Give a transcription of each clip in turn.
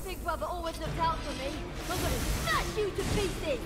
big brother always looked out for me. I'm gonna smash you to pieces!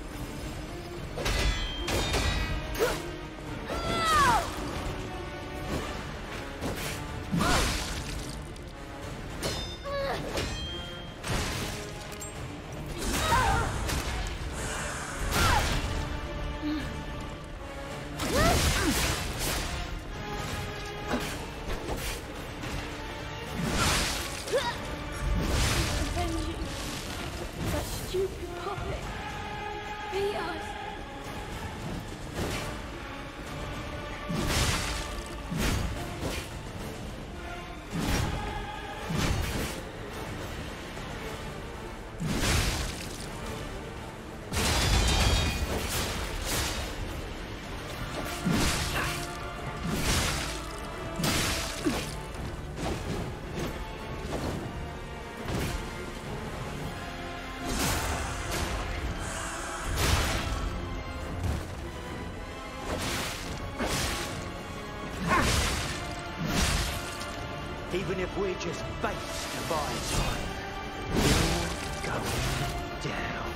Even if we're just bait to buy time, we're going down.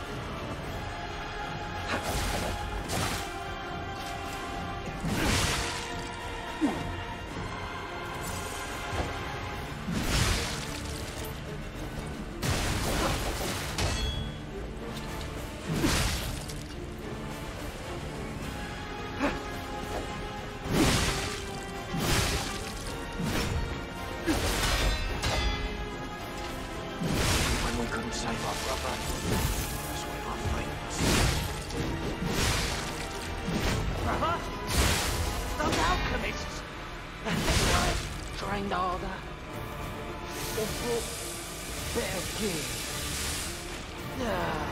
Save our brother. That's when our fate Brother? Those alchemists! Trained harder. They brought better gear.